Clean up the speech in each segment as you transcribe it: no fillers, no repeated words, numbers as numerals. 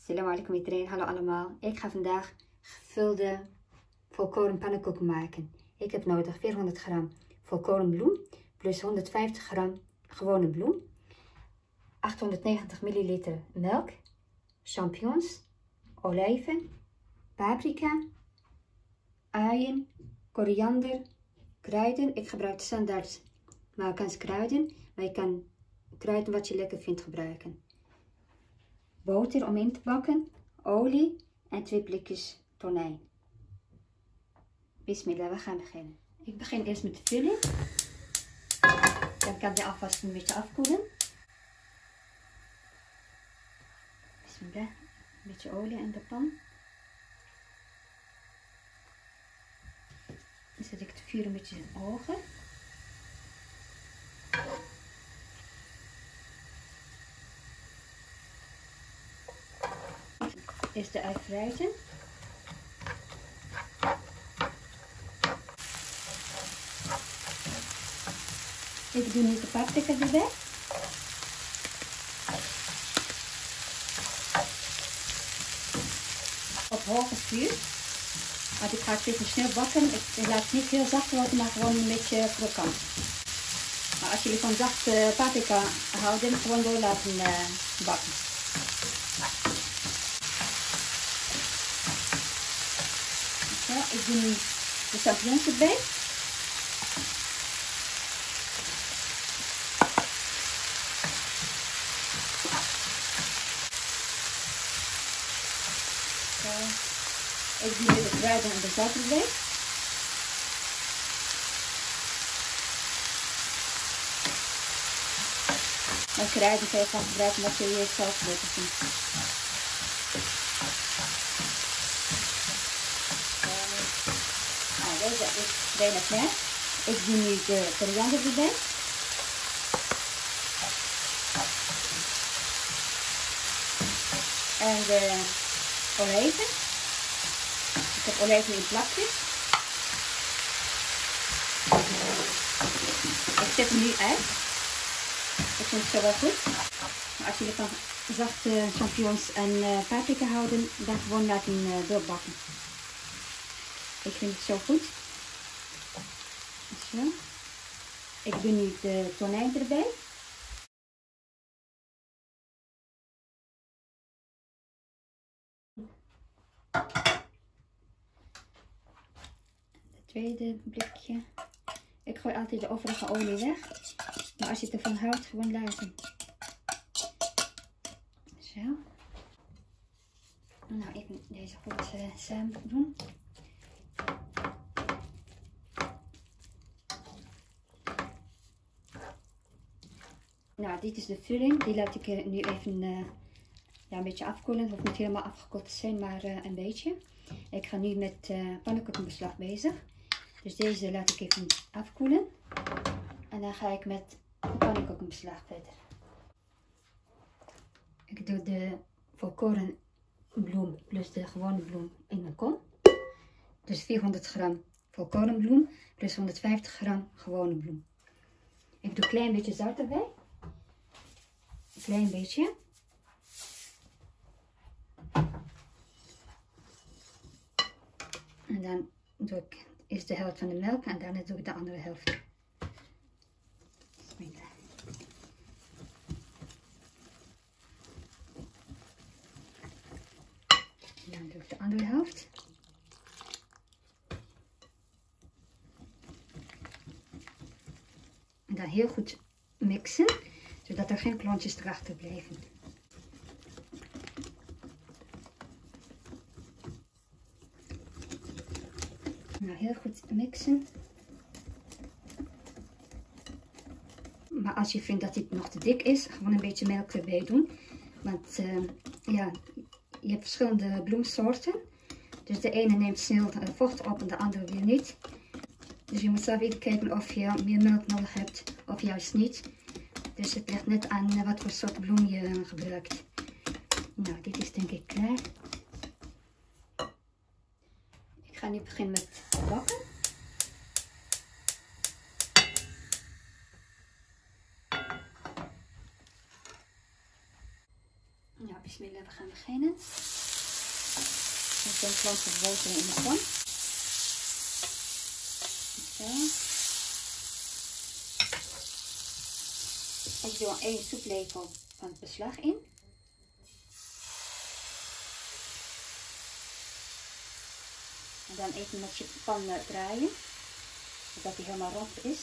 Assalamu alaikum iedereen, hallo allemaal. Ik ga vandaag gevulde volkoren pannenkoeken maken. Ik heb nodig 400 gram volkoren bloem plus 150 gram gewone bloem, 890 milliliter melk, champignons, olijven, paprika, uien, koriander, kruiden. Ik gebruik standaard Marokkaanse kruiden, maar je kan kruiden wat je lekker vindt gebruiken. Boter om in te bakken, olie en 2 blikjes tonijn. Bismillah, we gaan beginnen. Ik begin eerst met de vulling. Dan kan je alvast een beetje afkoelen. Bismillah, een beetje olie in de pan. Dan zet ik het vuur een beetje hoger. Eerst de ui fruiten. Ik doe nu de paprika erbij. Op hoge vuur. Want ik ga het even snel bakken. Ik laat het niet heel zacht worden, maar gewoon een beetje krokant. Maar als jullie van zachte paprika houden, gewoon door laten bakken. Ja, ik doe nu de champignons erbij. Ik doe nu de kruiden en de zout erbij. Maar kruiden kan je gaan gebruiken wat je hier zelf lekker vindt. Deze is bijna klaar. Ik doe nu de koriander erbij. En de olijven. Ik heb olijven in plakjes. Ik zet hem nu uit. Ik vind het zo wel goed. Maar als jullie van zachte champignons en paprika houden, dan gewoon laten doorbakken. Ik vind het zo goed. Zo. Ik doe nu de tonijn erbij. Het tweede blikje. Ik gooi altijd de overige olie weg. Maar als je ervan houdt, gewoon laten. Zo. Nou, even deze goed samen doen. Nou, dit is de vulling. Die laat ik nu even een beetje afkoelen. Het hoeft niet helemaal afgekoeld te zijn, maar een beetje. Ik ga nu met pannenkoekenbeslag bezig. Dus deze laat ik even afkoelen. En dan ga ik met pannenkoekenbeslag verder. Ik doe de volkoren bloem plus de gewone bloem in een kom. Dus 400 gram volkoren bloem plus 150 gram gewone bloem. Ik doe een klein beetje zout erbij. Een klein beetje. En dan doe ik eerst de helft van de melk en daarna doe ik de andere helft. Dan doe ik de andere helft. En dan heel goed mixen, zodat er geen klontjes erachter blijven. Nou, heel goed mixen. Maar als je vindt dat dit nog te dik is, gewoon een beetje melk erbij doen. Want ja, je hebt verschillende bloemsoorten. Dus de ene neemt snel vocht op en de andere weer niet. Dus je moet zelf even kijken of je meer melk nodig hebt of juist niet. Dus het ligt net aan wat voor soort bloem je gebruikt. Nou, dit is denk ik klaar. Ik ga nu beginnen met bakken. Bismillah, we gaan beginnen. Ik ben planten boter in de pan. Zo. Ik doe 1 soeplepel van het beslag in. En dan even met je pan draaien, zodat hij helemaal rond is.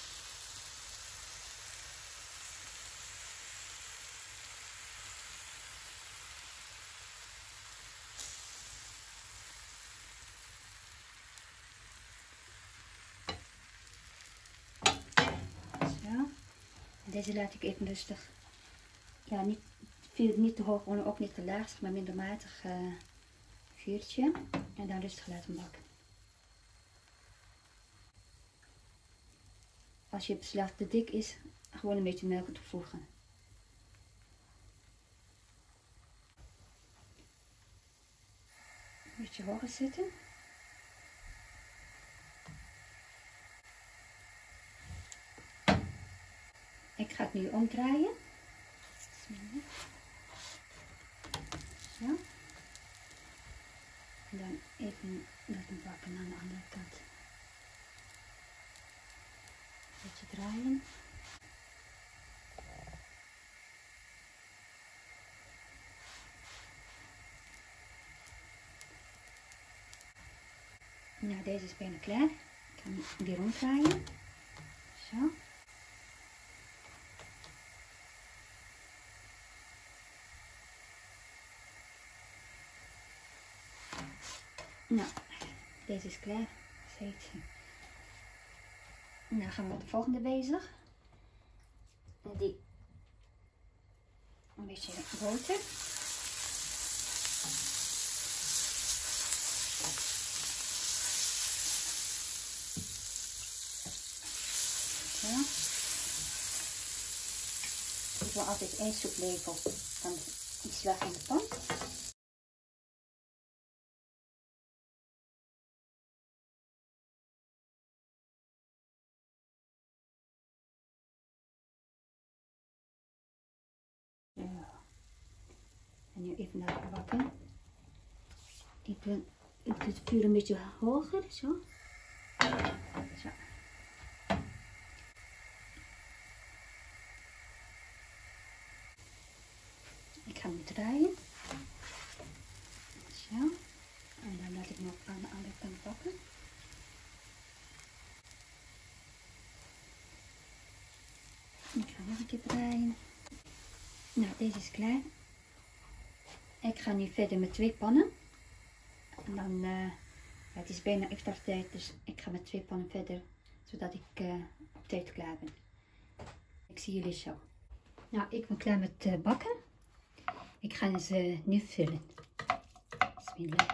Deze laat ik even rustig, ja, niet te hoog, maar ook niet te laag, zeg maar middelmatig vuurtje. En dan rustig laten bakken. Als je beslag te dik is, gewoon een beetje melk toevoegen. Een beetje hoger zetten. Ik ga het nu omdraaien. Zo. En dan even laten bakken aan de andere kant. Een beetje draaien. Nou, deze is bijna klaar. Ik ga hem weer ronddraaien. Zo. Nou, deze is klaar. Nou gaan we met de volgende bezig. En die een beetje boter. Zo. Ik wil altijd 1 soeplepel van het beslag in de pan. En nu even laten bakken. Ik doe het vuur een beetje hoger, zo. Zo. Ik ga hem draaien. Zo. En dan laat ik nog aan de andere kant bakken. Ik ga nog een keer draaien. Nou, deze is klaar. Ik ga nu verder met 2 pannen. En dan, het is bijna iftartijd, dus ik ga met 2 pannen verder, zodat ik op tijd klaar ben. Ik zie jullie zo. Nou, ik ben klaar met bakken. Ik ga ze nu vullen. Bismillah.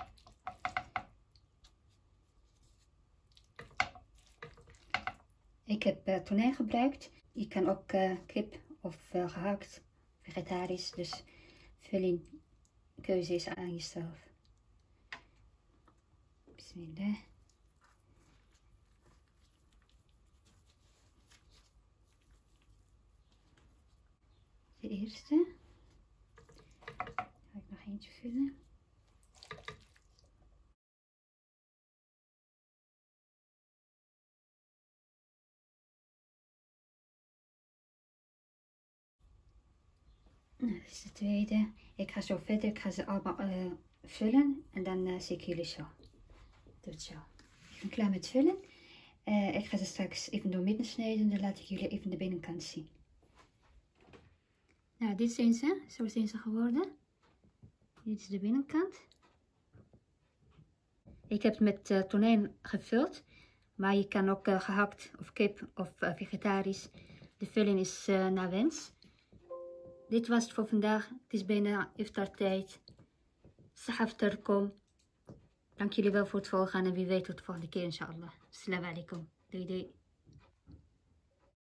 Ik heb tonijn gebruikt. Je kan ook kip of gehakt, vegetarisch, dus vulling, keuze is aan jezelf. Bismillah. De eerste. Ga ik nog eentje vullen. Nou, dit is de tweede. Ik ga zo verder. Ik ga ze allemaal vullen en dan zie ik jullie zo. Doe het zo. Ik ben klaar met vullen. Ik ga ze straks even door midden snijden. Dan laat ik jullie even de binnenkant zien. Nou, dit zijn ze. Zo zijn ze geworden. Dit is de binnenkant. Ik heb het met tonijn gevuld. Maar je kan ook gehakt of kip of vegetarisch. De vulling is naar wens. Dit was het voor vandaag. Het is bijna iftartijd. Sahaftarkom. Dank jullie wel voor het volgen en wie weet tot de volgende keer inshallah. Assalamu alaikum. Doei doei.